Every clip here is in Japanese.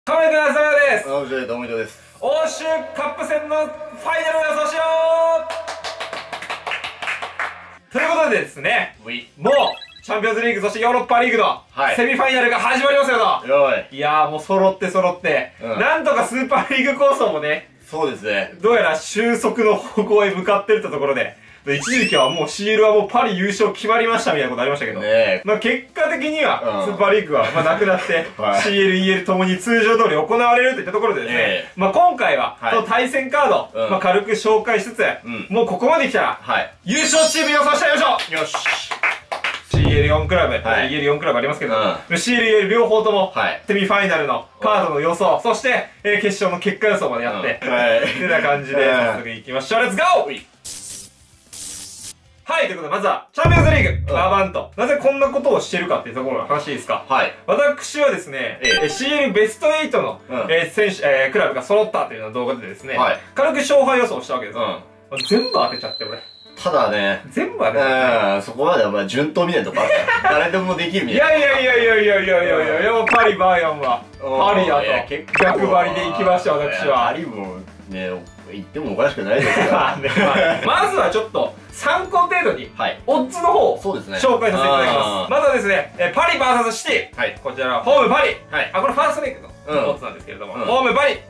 亀田康也です。 面白いと思いです。 欧州カップ戦のファイナルを予想しようということでですね、もうチャンピオンズリーグそしてヨーロッパリーグのセミファイナルが始まりますよと。いやーもう揃って、なんとかスーパーリーグ構想もね、 そうですね。 どうやら収束の方向へ向かってるってところで、一時期はもう CL はもうパリ優勝決まりましたみたいなことありましたけど、まあ結果的にはスーパーリーグはまあなくなって CL、EL ともに通常通り行われるといったところでですね、まあ今回はその対戦カード、まあ軽く紹介しつつ、もうここまで来たら優勝チーム予想してやりましょう。よし。CL4 クラブ、EL4 クラブありますけど、CL、EL 両方ともセミファイナルのカードの予想、そして決勝の結果予想までやって、ってな感じで早速いきましょう。レッツゴー。はい、ということで、まずは、チャンピオンズリーグ、バーバンと。なぜこんなことをしてるかっていうところの話いいですか？はい。私はですね、CL ベスト8の、選手、クラブが揃ったというような動画でですね、軽く勝敗予想をしたわけですよ。全部当てちゃって、俺。 ただね、 全部当てちゃって。 そこまではまあ順当みたいなとこあるから誰でもできるみたいな。 いや、パリバーヤンは、パリだと。逆張りで行きました、私は。 パリもね、言ってもおかしくないですから。 まずはちょっと、参考程度に、オッズの方を紹介させていただきます。まずはですね、パリ VS シティ。こちらはホームパリ。これファーストレイクのオッズなんですけれども、ホームパリ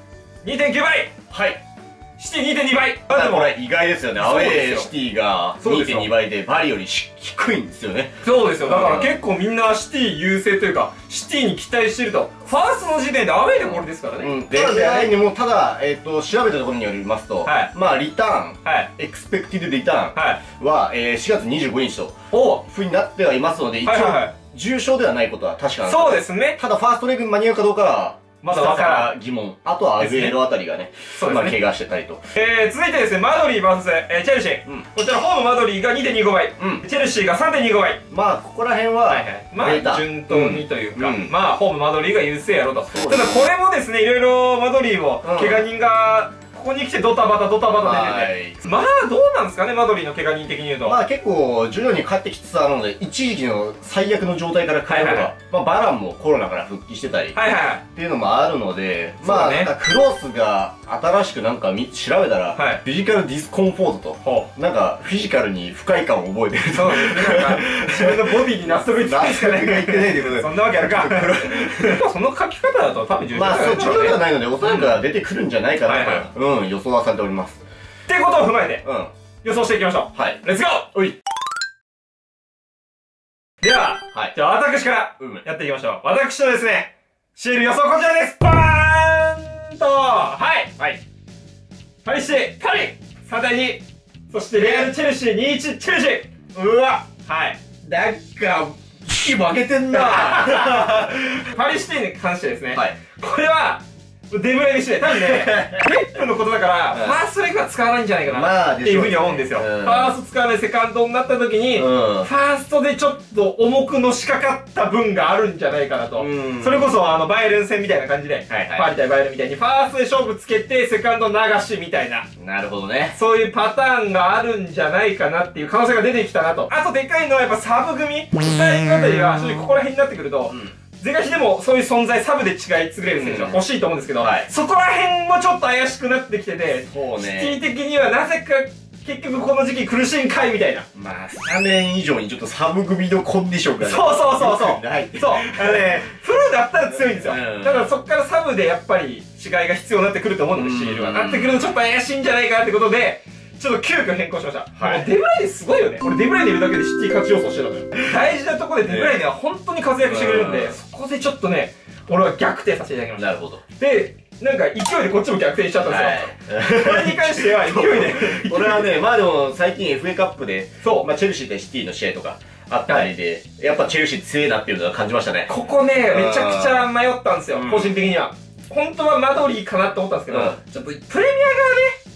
2.9 倍。シティ 2.2 倍。 でもこれ意外ですよね。アウェーシティが 2.2 倍でパリより低いんですよね。 そうですよ。だから結構みんなシティ優勢というか、シティに期待してると。ファーストの時点でアウェーでこれですからね。 で、もうただ、調べたところによりますと、まあリターン、エクスペクティブリターンは4月25日と、ふうになってはいますので、一応、重症ではないことは確かなんです。そうですね。ただファーストレグに間に合うかどうかは、まだわからん疑問。あとはアグエロあたりがね、まあ怪我してたりと。 続いてですね、マドリー VS チェルシー。こちらホームマドリーが 2.25 倍。チェルシーが 3.25 倍。まあ、ここら辺は、まあ、順当にというか、まあ、ホームマドリーが優勢やろと。ただこれもですね、いろいろマドリーも、怪我人が、ここに来てドタバタ出てて、まあどうなんですかね、マドリーの怪我人的に言うと。まあ結構徐々に帰ってきつつあるので、一時期の最悪の状態から帰るとか、まあバランもコロナから復帰してたりっていうのもあるので、まあなんかクロスが新しくなんか調べたら、フィジカルディスコンフォートと、なんかフィジカルに不快感を覚えてると。そうですね、なんか自分のボディに納得いってないですかね。言ってないということで。そんなわけあるか。その書き方だと多分重要まあそう、重要ではないので、おそらく出てくるんじゃないかなと。予想はされております。 ってことを踏まえて、予想していきましょう。レッツゴー。では、じゃあ私からやっていきましょう。私のですね、シール予想こちらです。バーンと、パリシティ、パリ !3 対2。そしてレアルチェルシー2-1チェルシー。うわ、なんか、負けてんなパリシティに関してですね、これは、デブライでして、多分ね、ペップのことだから、ファーストレグは使わないんじゃないかなっていうふうに思うんですよ。ファースト使わないセカンドになった時に、ファーストでちょっと重くのしかかった分があるんじゃないかなと。それこそバイエルン戦みたいな感じで、パリ対バイエルンみたいに、ファーストで勝負つけて、セカンド流しみたいな。なるほどね。そういうパターンがあるんじゃないかなっていう可能性が出てきたなと。あとでかいのはやっぱサブ組。最後あたりは、正直ここら辺になってくると、是が非でもそういう存在サブで違い作れる選手は欲しいと思うんですけど、そこら辺もちょっと怪しくなってきてて、シティ的にはなぜか結局この時期苦しいんかいみたいな。まあ、スタメン以上にちょっとサブ組のコンディションがそう。フルだったら強いんですよ。ただそっからサブでやっぱり違いが必要になってくると思うので、シールは。なってくるとちょっと怪しいんじゃないかなってことで、ちょっと急遽変更しました。デブライネすごいよね。俺デブライネいるだけでシティ勝ち予想してたのよ。大事なところでデブライネは本当に活躍してくれるんで、そこでちょっとね、俺は逆転させていただきました。なるほど。で、なんか勢いでこっちも逆転しちゃったんですよ。これに関しては勢いで。 俺はね、まあでも最近 FA カップで、まあチェルシー対シティの試合とかあったりで、やっぱチェルシー強いなっていうのは感じましたね。ここね、めちゃくちゃ迷ったんですよ、個人的には。本当はマドリーかなって思ったんですけど、ちょっとプレミアがね、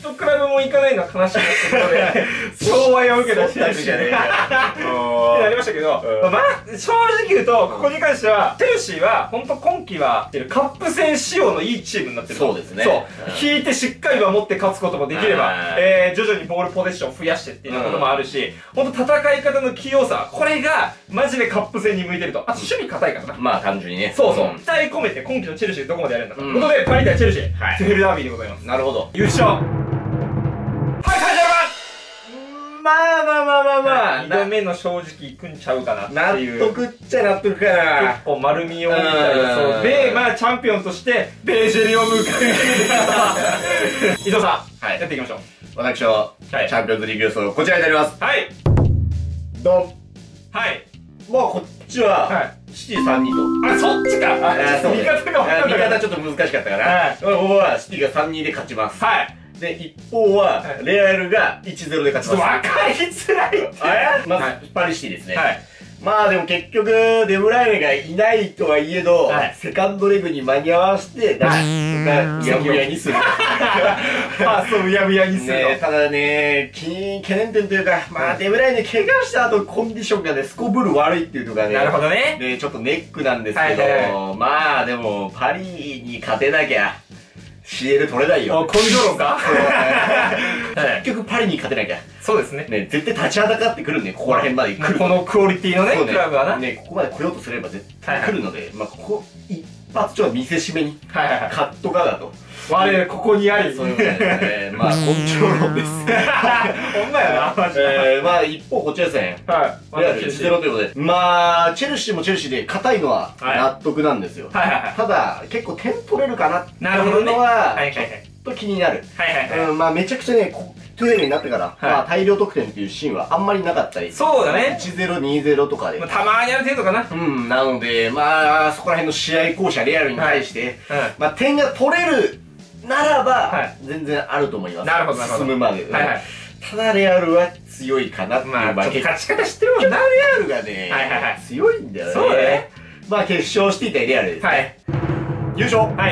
一クラブも行かないのは悲しいなってことで、昭和を受けたチェルシーってなりましたけど、まあ、正直言うと、ここに関しては、チェルシーは、ほんと今季は、カップ戦仕様のいいチームになってる。 そうですね。 そう。引いてしっかり守って勝つこともできれば、徐々にボールポゼッションを増やしてっていうこともあるし、ほんと戦い方の器用さ、これが、マジでカップ戦に向いてると。あと守備硬いからな。 まあ単純にね。 そうそう。期待込めて今季のチェルシーどこまでやるんだということで、パリ対チェルシー、トゥヘルダービーでございます。 なるほど。 優勝。はい、サンジェルマン 2度目の正直いくんちゃうかなっていう。 納得っちゃ納得かな。 結構丸みを帯びた予想で、まあチャンピオンとしてベージェリを迎える。伊藤さん、やっていきましょう。 私のチャンピオンズリーグ予想、こちらになります。 はい。 ドン。 はい。 まあこっちは、シティ3人と。 あ、そっちか。味方が分かんない。 味方ちょっと難しかったかな。ここはシティが3人で勝ちます。はい。で、一方は、レアルが 1-0 で勝ちます。 分かりづらいって。 まず、パリシティですね。はい。まあでも結局、デブライネがいないとはいえど、セカンドレグに間に合わせて、うやむやにする。 そう、うやむやにする。 ただね、懸念点というか、まあデブライネ怪我した後コンディションがね、すこぶる悪いっていうのがね、 なるほどね。 で、ちょっとネックなんですけど、まあでも、パリに勝てなきゃ、CL 取れないよ。 根性論か結局パリに勝てなきゃ。 そうですね。 ね、絶対立ちはだかってくるね、ここら辺まで来る。 このクオリティのね、クラブはな。 ね、ここまで来ようとすれば絶対来るので、まあここ、一発ちょっと見せしめに、カットかだと。 我ここにあり。 そういうことですね。まあ、根性論です。 ほんまやな、マジで。 まあ、一方、こっちですね。はい。レアル1-0ということで。まあ、チェルシーもチェルシーで硬いのは納得なんですよ。ただ、結構点取れるかなっていうのは、ちょっと気になる。まあ、めちゃくちゃね、トゥエルになってから、まあ、大量得点っていうシーンはあんまりなかったり。 そうだね。 1-0、2-0とかで。 たまにある程度かな。 なので、まあ、そこら辺の試合巧者レアルに対して、まあ、点が取れるならば、全然あると思います。 なるほど、なるほど。 進むまで。ただ、レアルは強いかなっていう。 まあ、勝ち方知ってるもんな。 レアルがね、強いんだよね。 そうだね。 まあ、決勝していたレアルですね。優勝。はい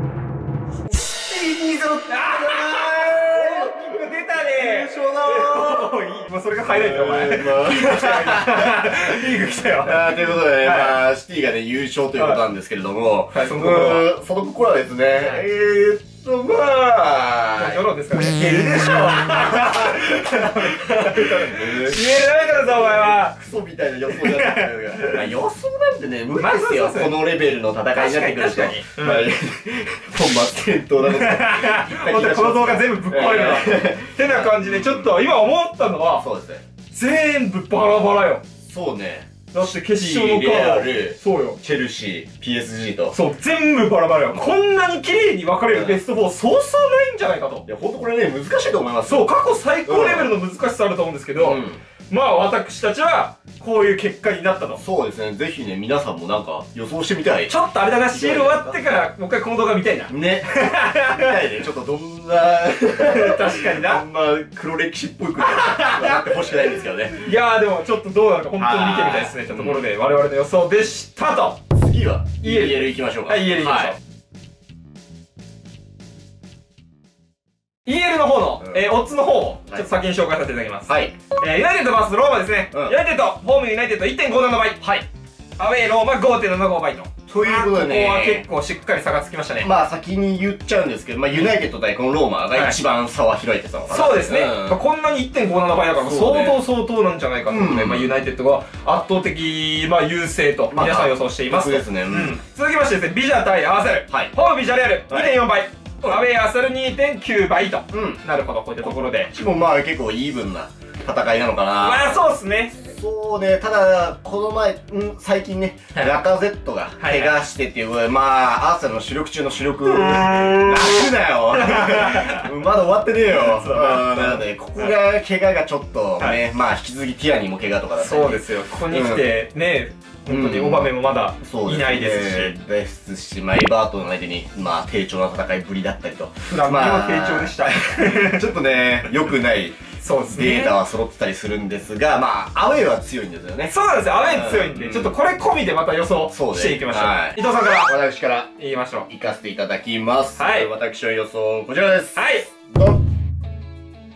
。2-0って出たね。 優勝だー。もうそれがハイライトお前。リーグ来たよ。 ということでね、まあ、シティがね、優勝ということなんですけれども、その心はですね、まあ、 世論ですかね。いけるでしょ。CL ダメからさ、お前は。 クソみたいな予想じゃなくて。予想なんてね、無理ですよ。このレベルの戦いになってくると。まあ、本末転倒なのか。 この動画全部ぶっ壊れるわ。てな感じで、ちょっと今思ったのは、 そうですね。 全部バラバラよ。 そうね。 だって決勝のカード、そうよ。 チェルシー、PSG と。 そう、全部バラバラよ。こんなに綺麗に分かれるベスト4、そうそうないんじゃないかと。 いや、ほんとこれね、難しいと思います。 そう、過去最高レベルの難しさあると思うんですけど、まあ私たちは、こういう結果になったと。 そうですね。ぜひね、皆さんもなんか予想してみたい。 ちょっとあれだな、シール終わってから、もう一回この動画見たいな。 ね。見たいね。ちょっとどんな、 確かにな。 あんま黒歴史っぽいことになってほしくないんですけどね。 いやーでもちょっとどうなるか本当に見てみたいですね。というところで、我々の予想でしたと。 次は、EL 行きましょうか。 はい、EL 行きましょう。EL の方の、オッズの方を、ちょっと先に紹介させていただきます。はい。ユナイテッド VS ローマですね。ユナイテッド、ホームユナイテッド 1.57 倍。はい。アウェイローマ 5.75 倍と。 ということでね。 ここは結構しっかり差がつきましたね。 まあ先に言っちゃうんですけど、まあユナイテッド対このローマが一番差は開いてたのかな。 そうですね。こんなに 1.57 倍だから相当なんじゃないかということで、まあユナイテッドが圧倒的、まあ優勢と皆さん予想しています。 そうですね。 続きましてですね、ビジャ対アーセル。ホームビジャレアル 2.4 倍。アウェイアーセル 2.9 倍と。なるほど、こういったところで。 こっちもまあ結構イーブンな戦いなのかな。 まあそうですね。そうね、ただ、この前、最近ね、ラカゼットが怪我してっていう、まあ、アーセルの主力中の主力、楽だよ。まだ終わってねえよ。なので、ここが、怪我がちょっとね、まあ、引き続きティアニーも怪我とかだったり。 そうですよ。ここに来て、ね、本当にオバメもまだいないですし。 ですし、まあ、エバートの相手に、まあ、低調な戦いぶりだったりと。 フランクは低調でした。 ちょっとね、良くない。 そうですね。 データは揃ってたりするんですが、まあ、アウェイは強いんですよね。 そうなんですよ。アウェイ強いんで、ちょっとこれ込みでまた予想していきましょう。伊藤さんから。 私から。 言いましょう。 行かせていただきます。はい。私の予想、こちらです。 はい。 ドン。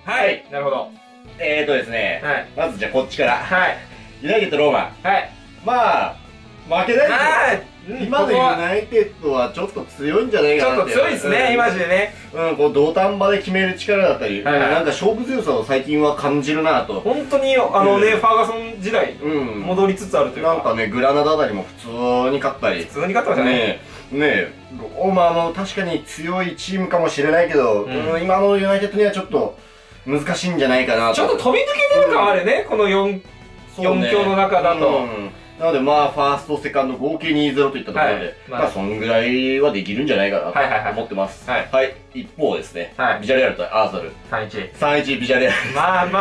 はい。なるほど。 ですね。まずじゃあこっちから。はい。ユナイテッドローマ。はい。まあ、負けないですよ。今のユナイテッドはちょっと強いんじゃないかなって。 ちょっと強いですね、今時でね。 こう土壇場で決める力だったり、なんか勝負強さを最近は感じるなと。 本当に、ファーガソン時代、戻りつつあるというか。 なんかね、グラナダあたりも普通に勝ったり。 普通に勝ってましたね。 ねローマも確かに強いチームかもしれないけど、今のユナイテッドにはちょっと難しいんじゃないかなと。 ちょっと飛び抜けてる感あるね、この4強の中だと。 なのでまあ、ファースト、セカンド合計 2-0 といったところで、まあそんぐらいはできるんじゃないかなと思ってます。はい。一方ですね、ビジャレアルとアーサル。3-1。3-1ビジャレアル。 まあ、もう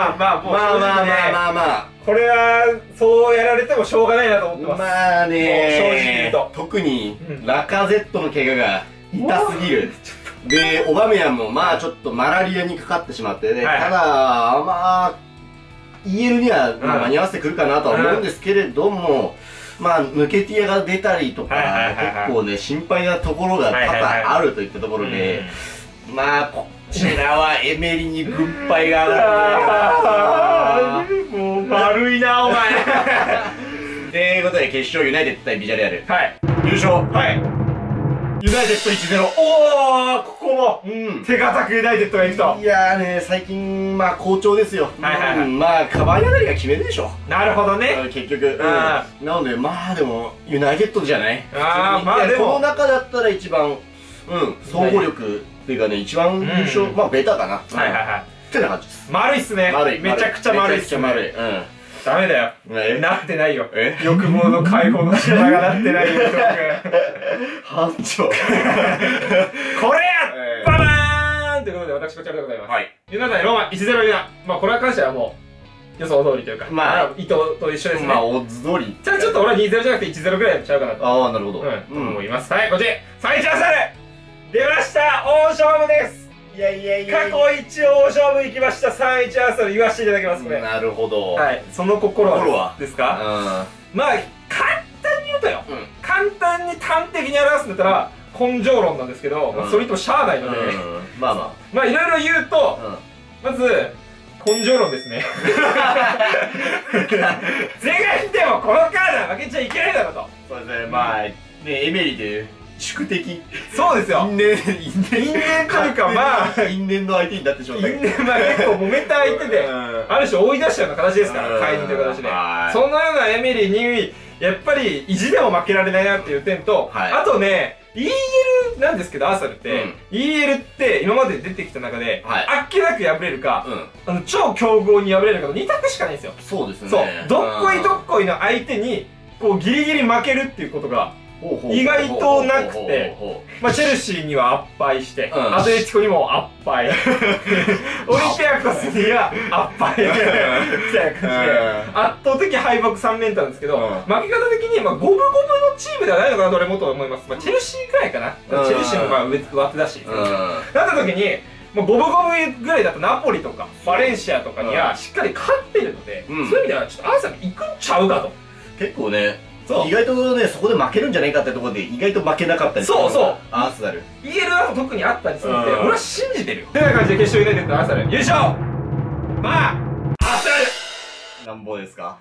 これは、そうやられてもしょうがないなと思ってます。 まあね、 正直言うと。 特に、ラカゼットの怪我が痛すぎる。で、オバメヤンもまあちょっとマラリアにかかってしまってね、ただ、まあ、EL には間に合わせてくるかなとは思うんですけれども、まあ、抜けティアが出たりとか、結構ね、心配なところが多々あるといったところで、まあ、こちらはエメリに軍配が上がって、 もう悪いな、お前。 ということで、決勝ユナイテッド対ビジャレアル。はい。優勝。はい。ユナイテッド 1-0。 おー、ここも、手堅くユナイテッドがいくと。 いやーね、最近、まあ好調ですよ。まあ、カバーニャガリが決めるでしょ。 なるほどね。 結局。なので、まあでも、ユナイテッドじゃない。 まあでも。 この中だったら一番、総合力っていうかね、一番優勝、まあベタかな。ってな感じです。 丸いっすね。めちゃくちゃ丸いっすね。ダメだよ。なってないよ。欲望の解放の仕方がなってないよ、 班長。これやババーンということで、私こちらでございます。はい。ユナ対ローマ 1-0 ユナ。まあ、これは関してはもう、予想通りというか、まあ、意図と一緒ですね。 まあ、オッズ通り。 じゃあちょっと俺は 2-0 じゃなくて 1-0 ぐらいやっちゃうかなと。 ああ、なるほど。 思います。はい、こっち。3-1アサル出ました大勝負です過去一大勝負いきました。3-1アーサル言わせていただきます、これ。 なるほど。 はい。その心はですか？まあ、簡単に言うとよ。簡単に端的に表すんだったら、根性論なんですけど、それ言ってもしゃあないので。 まあまあ。 まあ、いろいろ言うと、まず、根性論ですね。是が非でもこのカードは負けちゃいけないだろと。 そうですね。まあ、ね、エメリで。宿敵。 そうですよ。因縁というか、まあ、 因縁の相手になってしまった。 因縁、まあ結構揉めた相手で、ある種追い出したような形ですから、解任という形で。そのようなエミリーに、やっぱり意地でも負けられないなっていう点と、あとね、EL なんですけど、アーサルって、EL って今まで出てきた中で、あっけなく敗れるか、超強豪に敗れるかの2択しかないんですよ。 そうですね。 そう。どっこいどっこいの相手に、こうギリギリ負けるっていうことが、意外となくて、まあチェルシーには圧敗して、アトレティコにも圧敗、オリンピアコスには圧敗みたいな感じで、圧倒的敗北3連単ですけど、負け方的にまあ五分五分のチームではないのかなと俺もと思います。まあチェルシーくらいかな。チェルシーもまあ上手だし。なった時に、もう五分五分ぐらいだとナポリとかバレンシアとかにはしっかり勝ってるので、そういう意味ではちょっとアーサル行くんちゃうかと。 結構ね。意外とね、そこで負けるんじゃないかってところで意外と負けなかったりする。 そうそう。 アーサル。 EL だと特にあったりするので、俺は信じてるよ。という感じで決勝ユナイテッドアーサル優勝。まあ、アーサルなんぼですか？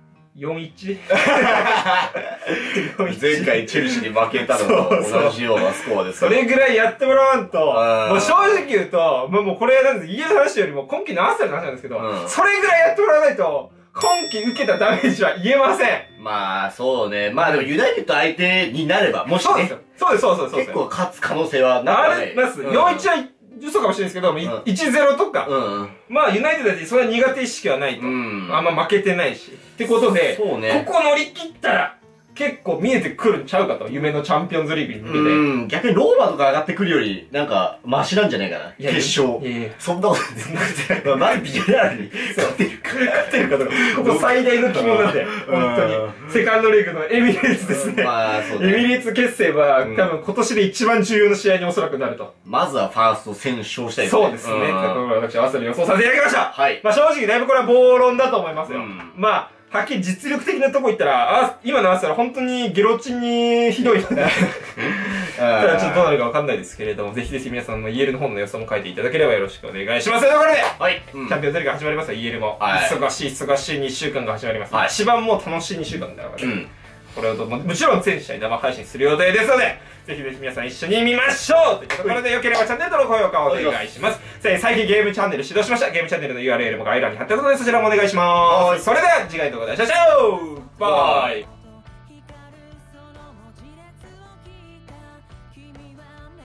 4-1 前回チェルシーに負けたのと同じようなスコアです。 それぐらいやってもらわんと、もう正直言うと、もうこれなんです、EL の話よりも今季のアーサルの話なんですけど、それぐらいやってもらわないと、今季受けたダメージは言えません。 まあ、そうね。まあでもユナイテッド相手になれば、もしね。 そうです、そうです。 結構勝つ可能性はあります。4-1は嘘かもしれないですけど、1-0とか。まあユナイテッドだってそんな苦手意識はないと。あんま負けてないし。ってことで、ここ乗り切ったら、結構見えてくるんちゃうかと。夢のチャンピオンズリーグに向けて。逆にローマとか上がってくるより、なんか、マシなんじゃないかな。決勝。そんなことなくて。まずビジュアルに勝てるかとか。 ここ最大の疑問なんで、本当に。セカンドリーグのエミレーツですね。まあ、そうね。エミレーツ決戦は、多分今年で一番重要な試合におそらくなると。 まずはファースト戦勝したいですね。そうですね。私、合わせる予想させていただきました。はい。まあ正直、だいぶこれは暴論だと思いますよ。まあ、はっきり実力的なとこ行ったら、今のアーサル本当にゲロチンにひどいので。 ただちょっとどうなるかわかんないですけれども、ぜひぜひ皆さんの EL の方の予想も書いていただければよろしくお願いします。というところで、はい。チャンピオンズリーグ始まりますよ、EL も。忙しい2週間が始まります。一番もう楽しい2週間だからね。これをもちろん全試合生配信する予定ですので、ぜひぜひ皆さん一緒に見ましょうというところで、よければチャンネル登録、高評価をお願いします。最近ゲームチャンネル始動しました。ゲームチャンネルの URL も概要欄に貼ってあるので、そちらもお願いします。それでは次回の動画でお会いしましょう。バイ。